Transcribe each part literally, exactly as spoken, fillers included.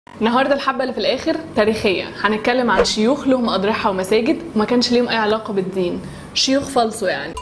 النهارده الحبه اللي في الاخر تاريخيه، هنتكلم عن شيوخ لهم اضرحه ومساجد وما كانش ليهم اي علاقه بالدين، شيوخ فالصو يعني.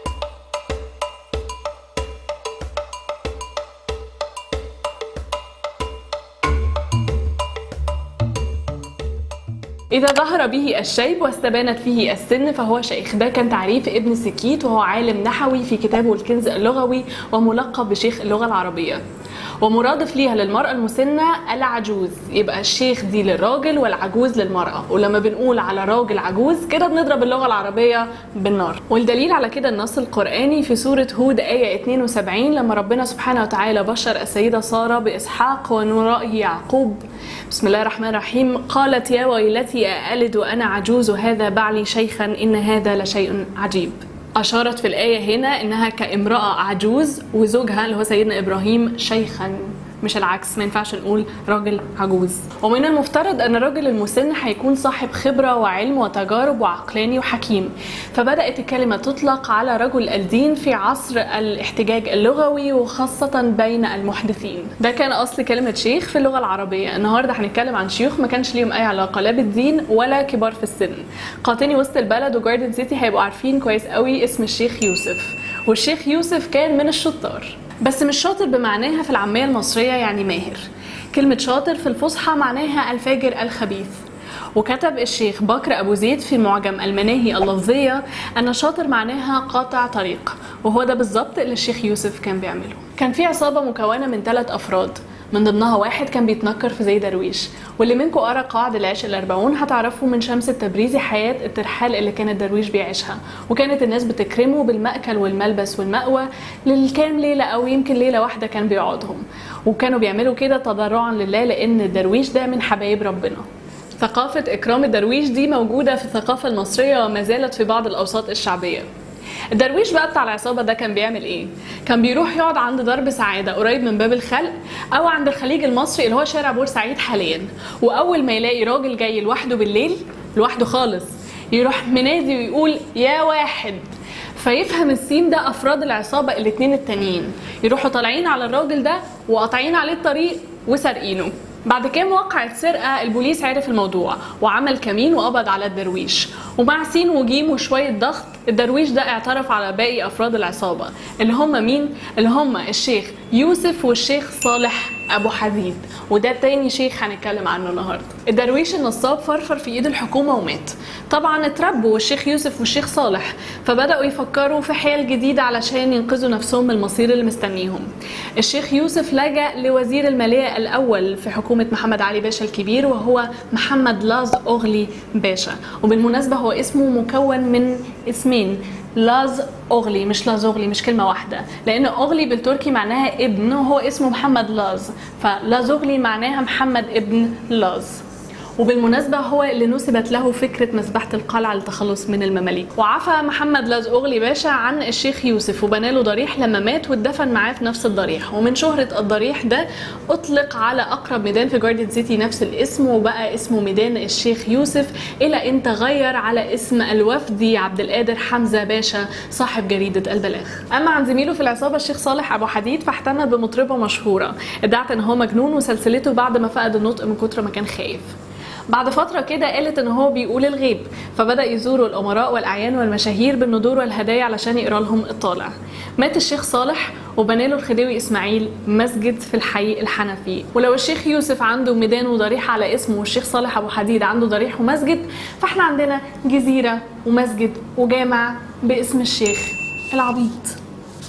إذا ظهر به الشيب واستبانت فيه السن فهو شيخ. ده كان تعريف ابن سكيت، وهو عالم نحوي في كتابه الكنز اللغوي وملقب بشيخ اللغة العربية، ومرادف ليها للمرأة المسنة العجوز. يبقى الشيخ دي للراجل والعجوز للمرأة، ولما بنقول على راجل عجوز كده بنضرب اللغة العربية بالنار. والدليل على كده النص القرآني في سورة هود آية اثنين وسبعين لما ربنا سبحانه وتعالى بشر السيدة سارة بإسحاق ومن ورائه يعقوب. بسم الله الرحمن الرحيم. قالت يا ويلتي أألد وأنا عجوز هذا بعلي شيخا إن هذا لشيء عجيب. أشارت في الآية هنا إنها كامرأة عجوز وزوجها اللي هو سيدنا إبراهيم شيخا، مش العكس، ما ينفعش نقول راجل عجوز. ومن المفترض ان الراجل المسن هيكون صاحب خبره وعلم وتجارب وعقلاني وحكيم، فبدات الكلمه تطلق على رجل الدين في عصر الاحتجاج اللغوي وخاصه بين المحدثين. ده كان اصل كلمه شيخ في اللغه العربيه. النهارده هنتكلم عن شيوخ ما كانش ليهم اي علاقه لا بالدين ولا كبار في السن. قاطني وسط البلد وجاردن سيتي هيبقوا عارفين كويس قوي اسم الشيخ يوسف، والشيخ يوسف كان من الشطار، بس مش شاطر بمعناها في العامية المصرية يعني ماهر. كلمة شاطر في الفصحى معناها الفاجر الخبيث. وكتب الشيخ بكر أبو زيد في معجم المناهي اللفظية أن شاطر معناها قاطع طريق، وهو ده بالظبط اللي الشيخ يوسف كان بيعمله. كان في عصابة مكونة من ثلاث أفراد، من ضمنها واحد كان بيتنكر في زي درويش، واللي منكم قرأ قواعد العشق الأربعون هتعرفوا من شمس التبريزي حياة الترحال اللي كان درويش بيعيشها، وكانت الناس بتكرمه بالمأكل والملبس والمأوى للكام ليلة أو يمكن ليلة واحدة كان بيقعدهم، وكانوا بيعملوا كده تضرعا لله لأن الدرويش ده من حبايب ربنا. ثقافة إكرام الدرويش دي موجودة في الثقافة المصرية وما زالت في بعض الأوساط الشعبية. الدرويش بقى بتاع العصابة ده كان بيعمل ايه؟ كان بيروح يقعد عند درب سعادة قريب من باب الخلق او عند الخليج المصري اللي هو شارع بورسعيد حاليا، واول ما يلاقي راجل جاي لوحده بالليل لوحده خالص يروح منادي ويقول يا واحد، فيفهم السيم ده افراد العصابة الاتنين التانيين يروحوا طالعين على الراجل ده وقاطعين عليه الطريق وسارقينه. بعد كام وقعة سرقة البوليس عرف الموضوع وعمل كمين وقبض على الدرويش، ومع سين وجيم وشوية ضغط الدرويش ده اعترف على باقي أفراد العصابة اللي هم مين؟ اللي هم الشيخ يوسف والشيخ صالح أبو حديد، وده تاني شيخ هنتكلم عنه النهارده. الدرويش النصاب فرفر في ايد الحكومة ومات. طبعا اتربوا الشيخ يوسف والشيخ صالح، فبدأوا يفكروا في حيل جديدة علشان ينقذوا نفسهم من المصير اللي مستنيهم. الشيخ يوسف لجأ لوزير المالية الأول في حكومة محمد علي باشا الكبير وهو محمد لاز أغلي باشا، وبالمناسبة هو اسمه مكون من اسمين، لاز أغلي مش لاز أغلي، مش كلمة واحدة، لأن أغلي بالتركي معناها ابن وهو اسمه محمد لاز، فلاز أغلي معناها محمد ابن لاز. وبالمناسبة هو اللي نسبت له فكرة مسبحة القلعة للتخلص من المماليك. وعفى محمد لاز أغلي باشا عن الشيخ يوسف وبنى له ضريح لما مات واتدفن معاه في نفس الضريح، ومن شهرة الضريح ده أطلق على أقرب ميدان في جاردن سيتي نفس الاسم وبقى اسمه ميدان الشيخ يوسف، إلى أن تغير على اسم الوفدي عبد القادر حمزة باشا صاحب جريدة البلاغ. أما عن زميله في العصابة الشيخ صالح أبو حديد فاحتمل بمطربة مشهورة ادعت أن هو مجنون وسلسلته بعد ما فقد النطق من كتر ما كان خايف. بعد فترة كده قالت ان هو بيقول الغيب، فبدأ يزوروا الامراء والاعيان والمشاهير بالندور والهدايا علشان يقرا لهم الطالع. مات الشيخ صالح وبنى له الخديوي اسماعيل مسجد في الحي الحنفي. ولو الشيخ يوسف عنده ميدان وضريح على اسمه والشيخ صالح ابو حديد عنده ضريح ومسجد، فاحنا عندنا جزيرة ومسجد وجامع باسم الشيخ العبيط.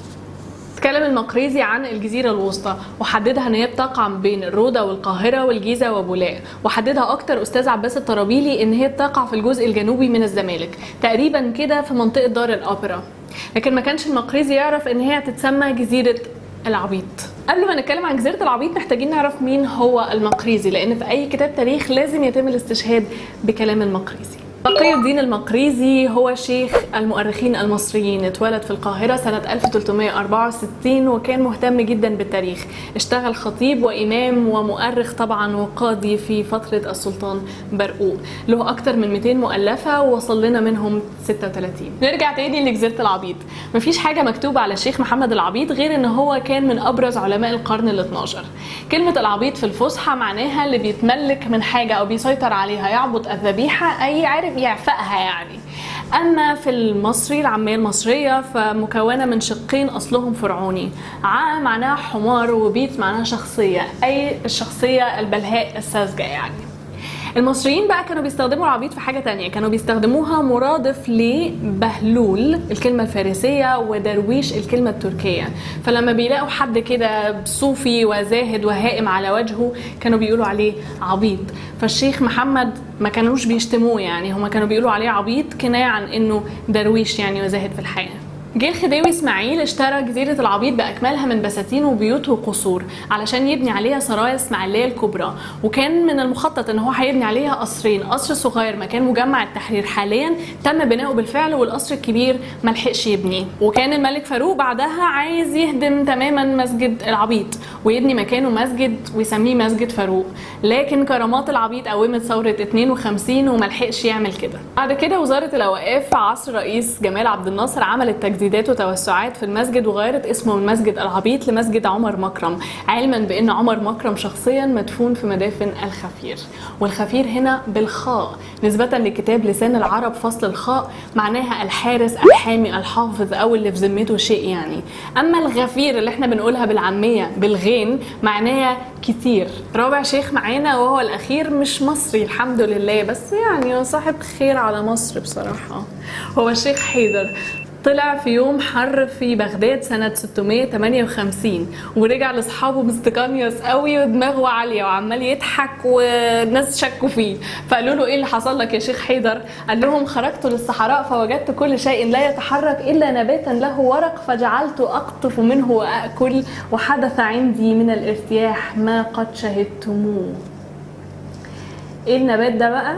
اتكلم المقريزي عن الجزيرة الوسطى وحددها ان هي بتقع بين الروضة والقاهرة والجيزة وبولاق، وحددها اكتر استاذ عباس الطرابيلي ان هي بتقع في الجزء الجنوبي من الزمالك تقريبا كده في منطقة دار الاوبرا، لكن ما كانش المقريزي يعرف ان هي هتتسمى جزيرة العبيط. قبل ما نتكلم عن جزيرة العبيط محتاجين نعرف مين هو المقريزي، لان في اي كتاب تاريخ لازم يتم الاستشهاد بكلام المقريزي. تقي الدين المقريزي هو شيخ المؤرخين المصريين، اتولد في القاهرة سنة ألف وثلاثمائة وأربعة وستين وكان مهتم جدا بالتاريخ. اشتغل خطيب وإمام ومؤرخ طبعا وقاضي في فترة السلطان برقوق. له أكتر من مئتين مؤلفة ووصل لنا منهم ستة وثلاثين. نرجع تاني لجزيرة العبيط. مفيش حاجة مكتوبة على الشيخ محمد العبيط غير ان هو كان من أبرز علماء القرن الاثناشر. كلمة العبيط في الفصحى معناها اللي بيتملك من حاجة أو بيسيطر عليها، يعبط الذبيحة أي عارف يعفقها يعني. أما في المصري العامية المصرية فمكونة من شقين أصلهم فرعوني. ع معناها حمار وبيت معناها شخصية، أي الشخصية البلهاء الساذجة يعني. المصريين بقى كانوا بيستخدموا العبيط في حاجة تانية، كانوا بيستخدموها مرادف لبهلول الكلمة الفارسية ودرويش الكلمة التركية. فلما بيلاقوا حد كده صوفي وزاهد وهائم على وجهه كانوا بيقولوا عليه عبيط. فالشيخ محمد ما كانوش بيشتموه يعني، هما كانوا بيقولوا عليه عبيط كناية عن انه درويش يعني وزاهد في الحياة. جه الخديوي اسماعيل اشترى جزيرة العبيط بأكملها من بساتين وبيوت وقصور علشان يبني عليها سرايا اسماعيلية الكبرى، وكان من المخطط ان هو هيبني عليها قصرين، قصر صغير مكان مجمع التحرير حاليا تم بناؤه بالفعل، والقصر الكبير ملحقش يبنيه. وكان الملك فاروق بعدها عايز يهدم تماما مسجد العبيط ويبني مكانه مسجد ويسميه مسجد فاروق، لكن كرامات العبيط قومت ثورة اثنين وخمسين وملحقش يعمل كده. بعد كده وزارة الأوقاف في عصر رئيس جمال عبد الناصر عملت تجديد تجديدات وتوسعات في المسجد وغيرت اسمه من مسجد العبيط لمسجد عمر مكرم، علما بان عمر مكرم شخصيا مدفون في مدافن الخفير. والخفير هنا بالخاء نسبة لكتاب لسان العرب فصل الخاء، معناها الحارس الحامي الحافظ او اللي في ذمته شيء يعني. اما الغفير اللي احنا بنقولها بالعامية بالغين معناها كتير. رابع شيخ معانا وهو الاخير مش مصري الحمد لله، بس يعني صاحب خير على مصر بصراحة، هو الشيخ حيدر. طلع في يوم حر في بغداد سنة ستمائة وثمانية وخمسين ورجع لاصحابه مستقنيص قوي ودماغه عالية وعمال يضحك والناس شكوا فيه. فقالوا له ايه اللي حصل لك يا شيخ حيدر؟ قال لهم خرجت للصحراء فوجدت كل شيء لا يتحرك الا نباتا له ورق فجعلت اقطف منه واكل وحدث عندي من الارتياح ما قد شهدتموه. ايه النبات ده بقى؟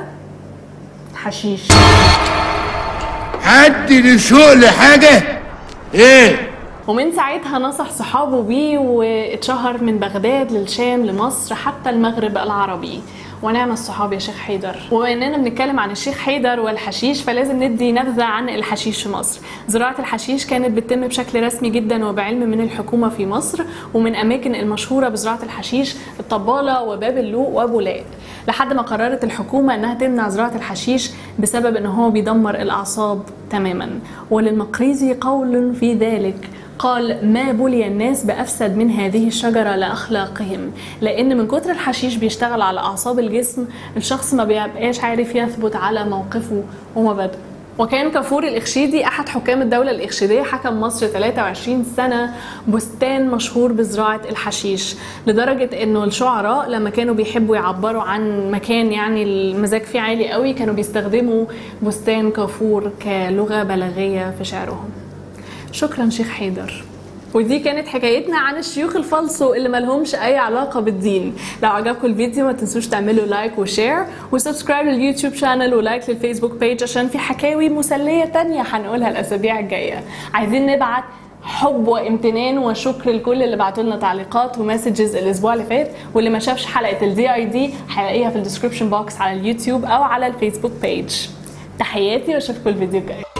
حشيش. حد لسوق لحاجة ايه؟ ومن ساعتها نصح صحابه بيه واتشهر من بغداد للشام لمصر حتى المغرب العربي. ونعم الصحاب يا شيخ حيدر. وبما اننا بنتكلم عن الشيخ حيدر والحشيش فلازم ندي نبذه عن الحشيش في مصر. زراعه الحشيش كانت بتتم بشكل رسمي جدا وبعلم من الحكومه في مصر، ومن اماكن المشهوره بزراعه الحشيش الطباله وباب اللوق وبولاق، لحد ما قررت الحكومه انها تمنع زراعه الحشيش بسبب ان هو بيدمر الاعصاب تماما. وللمقريزي قول في ذلك، قال ما بلي الناس بأفسد من هذه الشجرة لأخلاقهم، لأن من كتر الحشيش بيشتغل على أعصاب الجسم الشخص ما بيبقاش عارف يثبت على موقفه ومبادئه. وكان كافور الإخشيدي أحد حكام الدولة الإخشيدية، حكم مصر ثلاثة وعشرين سنة بستان مشهور بزراعة الحشيش، لدرجة إنه الشعراء لما كانوا بيحبوا يعبروا عن مكان يعني المزاج فيه عالي قوي كانوا بيستخدموا بستان كافور كلغة بلاغية في شعرهم. شكرا شيخ حيدر. ودي كانت حكايتنا عن الشيوخ الفالصو اللي مالهمش اي علاقه بالدين. لو عجبكم الفيديو ما تنسوش تعملوا لايك وشير وسبسكرايب لليوتيوب شانل ولايك للفيسبوك بيج عشان في حكاوي مسليه تانية هنقولها الاسابيع الجايه. عايزين نبعت حب وامتنان وشكر لكل اللي بعتوا لنا تعليقات ومسجز الاسبوع اللي فات، واللي ما شافش حلقه الدي اي دي هيلاقيها في الديسكربشن بوكس على اليوتيوب او على الفيسبوك بيج. تحياتي واشوفكم الفيديو الجاي.